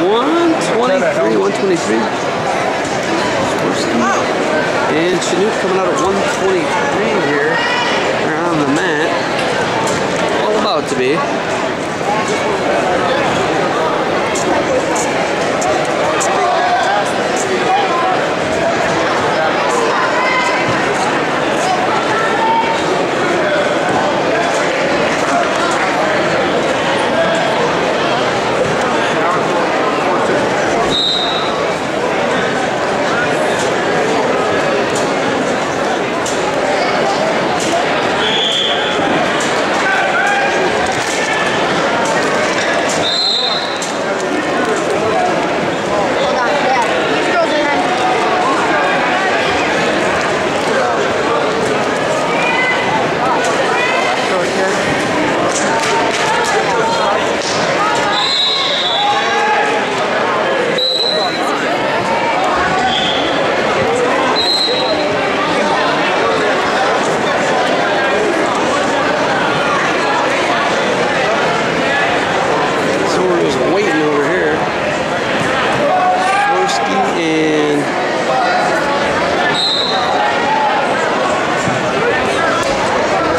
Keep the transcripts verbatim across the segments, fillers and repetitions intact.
one twenty-three, one twenty-three. And Chinook coming out at one twenty-three here. They're on the mat. All about to be.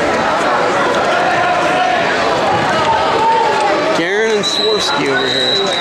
Swarovski over here.